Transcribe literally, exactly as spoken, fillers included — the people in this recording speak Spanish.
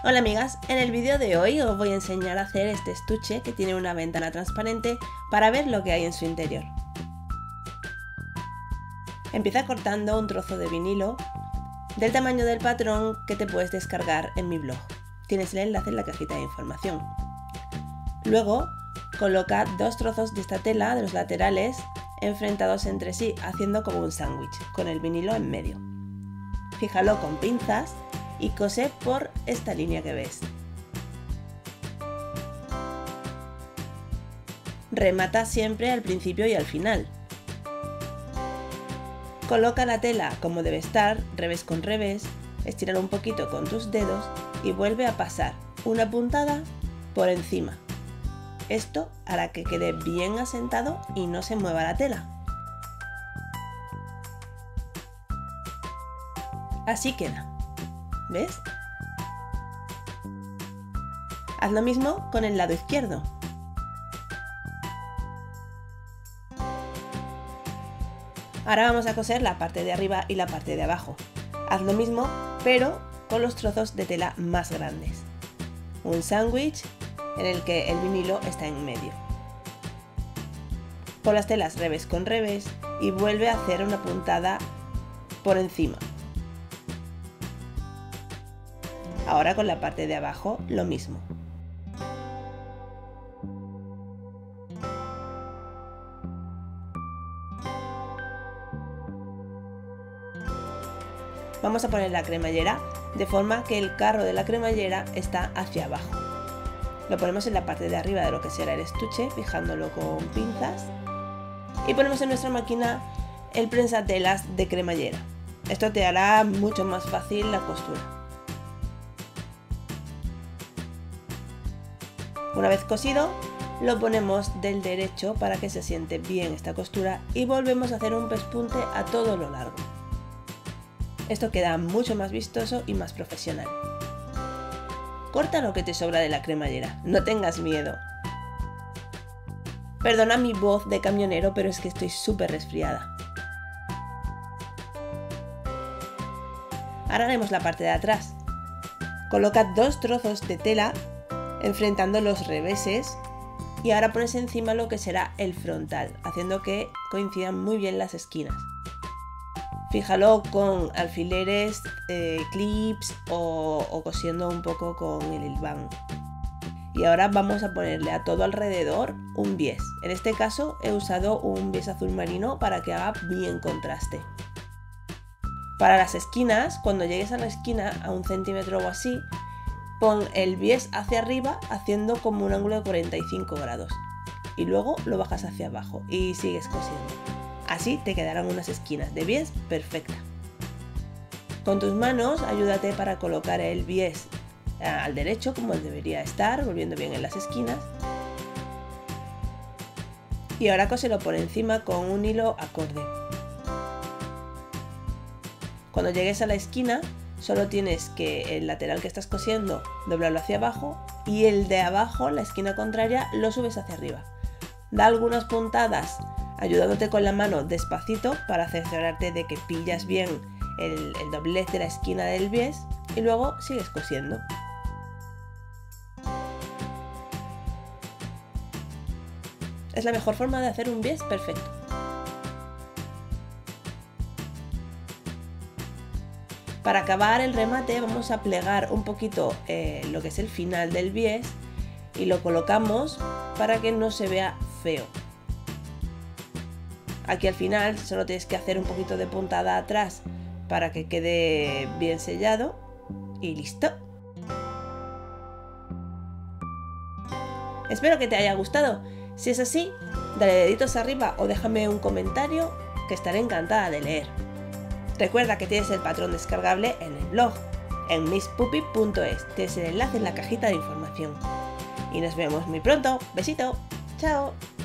Hola amigas, en el vídeo de hoy os voy a enseñar a hacer este estuche que tiene una ventana transparente para ver lo que hay en su interior. Empieza cortando un trozo de vinilo del tamaño del patrón que te puedes descargar en mi blog. Tienes el enlace en la cajita de información. Luego coloca dos trozos de esta tela de los laterales enfrentados entre sí, haciendo como un sándwich, con el vinilo en medio. Fíjalo con pinzas y cose por esta línea que ves. Remata siempre al principio y al final. Coloca la tela como debe estar, revés con revés, estíralo un poquito con tus dedos y vuelve a pasar una puntada por encima. Esto hará que quede bien asentado y no se mueva la tela. Así queda. ¿Ves? Haz lo mismo con el lado izquierdo. Ahora vamos a coser la parte de arriba y la parte de abajo. Haz lo mismo, pero con los trozos de tela más grandes. Un sándwich en el que el vinilo está en medio. Pon las telas revés con revés y vuelve a hacer una puntada por encima. Ahora con la parte de abajo lo mismo. Vamos a poner la cremallera de forma que el carro de la cremallera está hacia abajo. Lo ponemos en la parte de arriba de lo que será el estuche, fijándolo con pinzas. Y ponemos en nuestra máquina el prensatelas de cremallera. Esto te hará mucho más fácil la costura. Una vez cosido, lo ponemos del derecho para que se siente bien esta costura y volvemos a hacer un pespunte a todo lo largo. Esto queda mucho más vistoso y más profesional. Corta lo que te sobra de la cremallera, no tengas miedo. Perdona mi voz de camionero, pero es que estoy súper resfriada. Ahora haremos la parte de atrás. Coloca dos trozos de tela enfrentando los reveses y ahora pones encima lo que será el frontal, haciendo que coincidan muy bien las esquinas. Fíjalo con alfileres, eh, clips o, o cosiendo un poco con el hilván. Y ahora vamos a ponerle a todo alrededor un bies. En este caso he usado un bies azul marino para que haga bien contraste. Para las esquinas, cuando llegues a la esquina a un centímetro o así, pon el bies hacia arriba haciendo como un ángulo de cuarenta y cinco grados y luego lo bajas hacia abajo y sigues cosiendo. Así te quedarán unas esquinas de bies perfecta. Con tus manos ayúdate para colocar el bies al derecho como debería estar, volviendo bien en las esquinas. Y ahora cóselo por encima con un hilo acorde. Cuando llegues a la esquina, solo tienes que el lateral que estás cosiendo doblarlo hacia abajo y el de abajo, la esquina contraria, lo subes hacia arriba. Da algunas puntadas ayudándote con la mano despacito para cerciorarte de que pillas bien el, el doblez de la esquina del bies y luego sigues cosiendo. Es la mejor forma de hacer un bies perfecto. Para acabar el remate vamos a plegar un poquito eh, lo que es el final del bies y lo colocamos para que no se vea feo. Aquí al final solo tienes que hacer un poquito de puntada atrás para que quede bien sellado y listo. Espero que te haya gustado. Si es así, dale deditos arriba o déjame un comentario que estaré encantada de leer. Recuerda que tienes el patrón descargable en el blog, en miss puppy punto es. Tienes el enlace en la cajita de información. Y nos vemos muy pronto. Besito. Chao.